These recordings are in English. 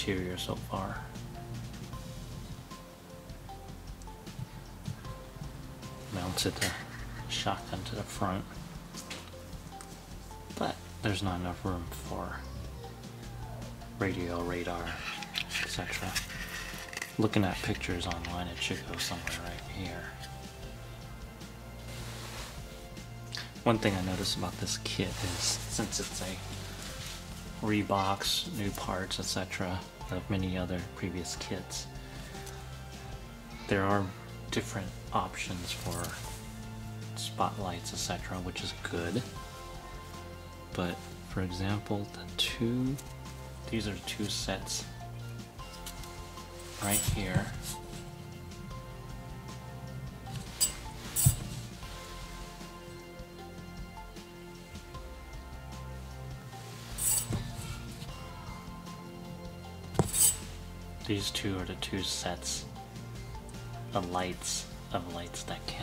interior so far. Mounted the shotgun to the front, but there's not enough room for radio, radar, etc. Looking at pictures online, it should go somewhere right here. One thing I noticed about this kit is, since it's a rebox, new parts, etc., of many other previous kits, there are different options for spotlights, etc., which is good. But for example, these are two sets right here. These two are the two sets of lights that can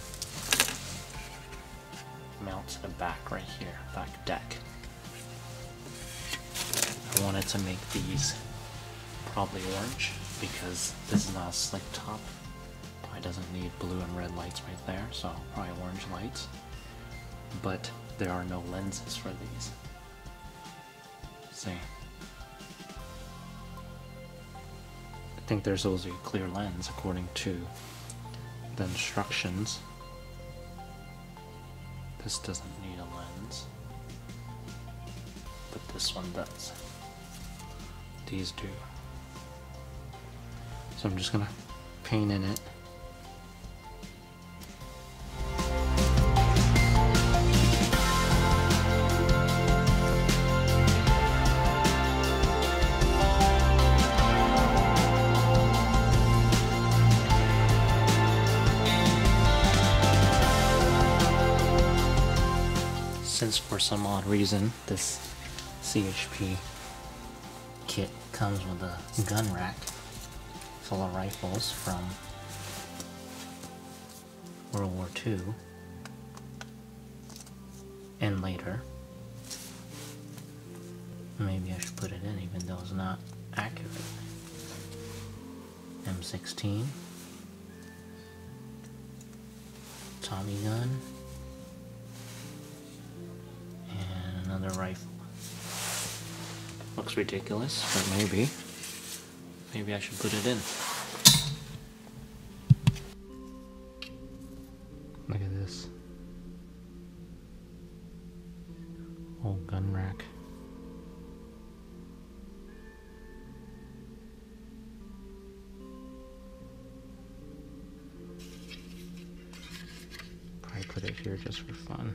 mount to the back right here, back deck. I wanted to make these probably orange because this is not a slick top. Probably doesn't need blue and red lights right there, so probably orange lights. But there are no lenses for these. See? I think there's supposed to be a clear lens according to the instructions. This doesn't need a lens, but this one does. These do. So I'm just gonna paint in it. Since for some odd reason this CHP kit comes with a gun rack full of rifles from World War II and later, maybe I should put it in even though it's not accurate. M16, Tommy gun, and another rifle. Looks ridiculous, but maybe I should put it in. Look at this. Old gun rack. Probably put it here just for fun.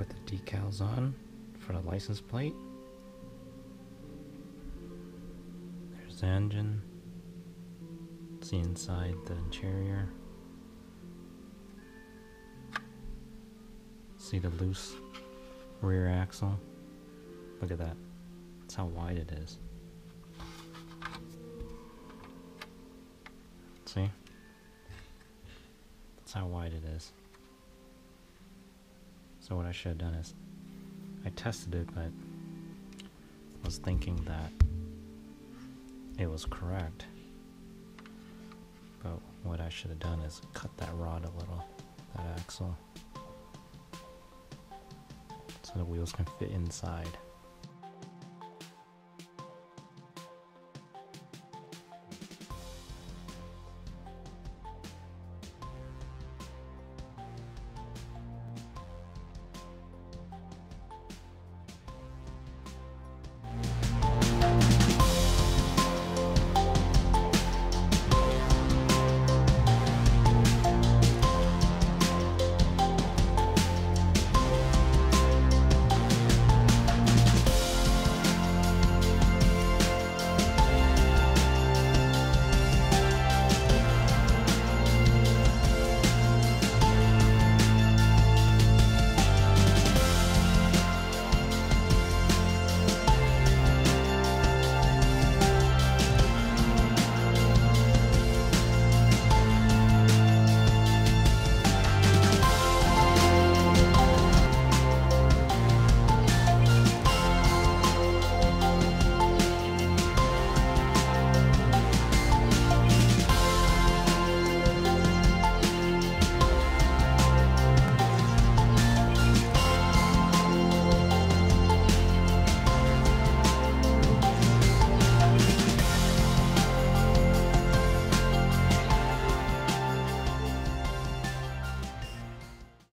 put the decals on for the license plate. There's the engine. See inside the interior. See the loose rear axle. Look at that. That's how wide it is. See? That's how wide it is. So what I should have done is, I tested it, but was thinking that it was correct. But what I should have done is cut that rod a little, that axle, so the wheels can fit inside.